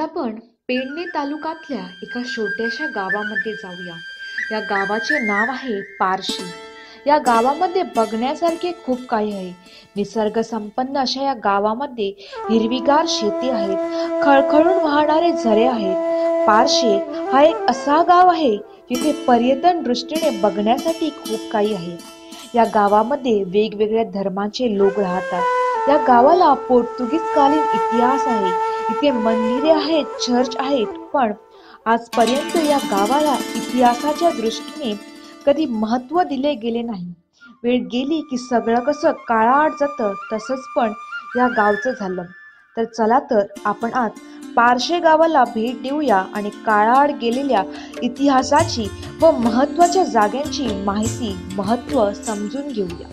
आपण पेडणे तालुक्यातल्या एका छोट्याशा गावामध्ये जाऊया। या गावाचे नाव आहे पारशी। या गावामध्ये बघण्यासारखे खूप काही आहे। निसर्ग संपन्न अशा या गावामध्ये हिरवीगार शेती आहेत, खळखळून वाहणारे झरे आहेत। पारशी हा एक असा गाव आहे जिथे पर्यटन दृष्टीने बघण्यासाठी खूप काही आहे। या गावामध्ये वेगवेगळ्या धर्माचे लोक राहतात। या गावाला पोर्तुगीज कालीन इतिहास आहे। इथे मंदिरे आहेत, चर्च आहेत, पण आजपर्यंत या गावाला इतिहासाच्या दृष्टीने कधी महत्त्व दिले गेले नाही। वेळ गेली की सगळं कसं काळाआड जातं, तसंच पण या गावचं झालं। तर चला तर आपण आज पारशे गावाला भेट देऊया आणि काळाआड गेलेल्या इतिहासाची व महत्त्वाच्या जागांची माहिती महत्त्व समजून घेऊया।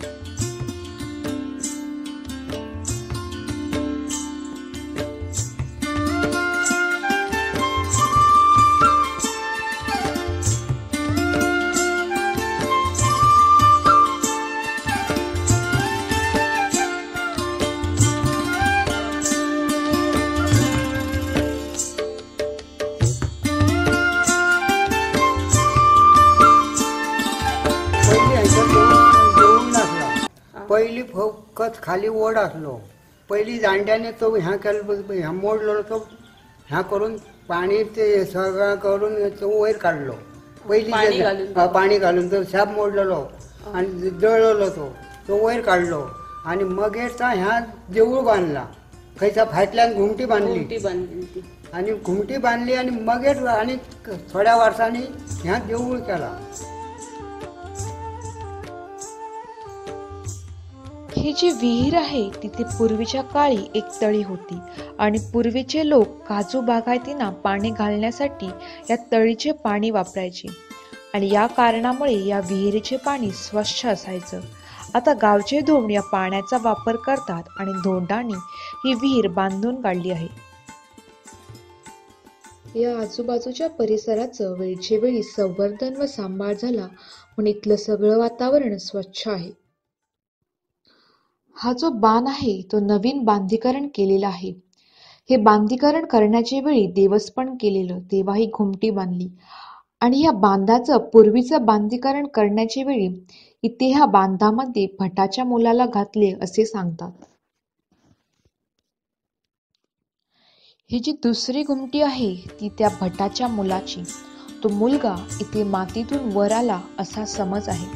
पहिली फकत खाली ओढ असलो, पहिली दांड्याने तो ह्या केलं, ह्या मोडलो, तो ह्या करून पाणी ते सगळं करून तो वैर काढलो। पहिली पाणी घालून तो शाप मोडलेलो आणि जळलो, तो वैर काढलो आणि मग ह्या देऊळ बांधला। खैसा फाटल्यान घुमटी बांधली आणि घुमटी बांधली आणि मग आणि थोड्या वर्षांनी ह्या देऊळ केला। ही जी विहीर आहे तिथे पूर्वीच्या काळी एक तळी होती आणि पूर्वीचे लोक काजू बागायतींना पाणी घालण्यासाठी या तळीचे पाणी वापरायचे आणि या कारणामुळे या विहिरीचे पाणी स्वच्छ असायचं। आता गावचे धोंड या पाण्याचा वापर करतात आणि धोंडांनी ही विहीर बांधून काढली आहे। या आजूबाजूच्या परिसराचं वेळच्या वेळी संवर्धन व सांभाळ झाला म्हणून इथलं सगळं वातावरण स्वच्छ आहे। हा जो बांध आहे तो नवीन बांधीकरण केलेला आहे। हे बांधीकरण करण्याच्या वेळी देवस्पण केलेलं, तेव्हा ही घुमटी बांधली आणि या बांधाचं पूर्वीचं बांधीकरण करण्याच्या वेळी इथे ह्या बांधामध्ये भटाच्या मुलाला घातले असे सांगतात। ही जी दुसरी घुमटी आहे ती त्या भटाच्या मुलाची, तो मुलगा इथे मातीतून वर आला असा समज आहे।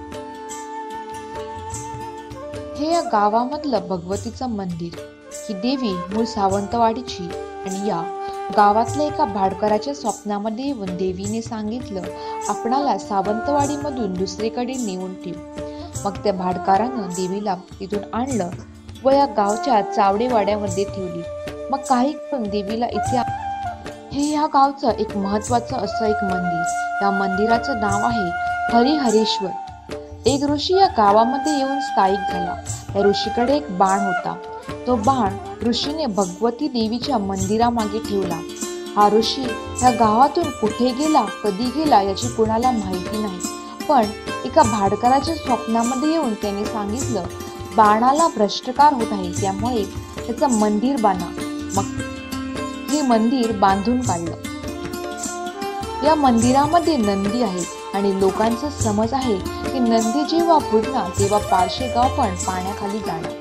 हे या गावामधलं भगवतीचं मंदिर। ही देवी मूळ सावंतवाडीची आणि या गावातल्या एका भाडकराच्या स्वप्नामध्ये येऊन देवीने सांगितलं, आपणाला सावंतवाडीमधून दुसरीकडे नेऊन ठेव। मग त्या भाडकारानं देवीला तिथून आणलं व या गावच्या चावडेवाड्यामध्ये ठेवली। मग काही करून देवीला इथे हे या गावचं एक महत्वाचं असं एक मंदिर। या मंदिराचं नाव आहे हरिहरेश्वर। एक ऋषी या गावामध्ये येऊन स्थायिक झाला। या ऋषीकडे एक बाण होता। तो बाण ऋषीने भगवती देवीच्या मंदिरामागे ठेवला। हा ऋषी या गावातून कुठे गेला, कधी गेला याची कुणाला माहिती नाही, पण एका भाडकराच्या स्वप्नामध्ये येऊन त्याने सांगितलं, बाणाला भ्रष्टकार होत आहे, त्यामुळे त्याचं मंदिर बांधा। मग हे मंदिर बांधून काढलं। या मंदिरामध्ये नंदी आहे आणि लोकांचा समज आहे की नंदी जेव्हा बुडणार तेव्हा पारशे गाव पण पाण्याखाली जाणार।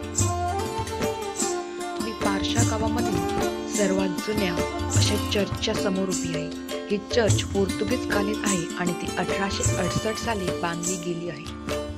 मी पारशा गावामध्ये सर्वात जुन्या अशा चर्चच्या समोर उभी आहे। ही चर्च पोर्तुगीज कालीन आहे आणि ती 1868 साली बांधली गेली आहे।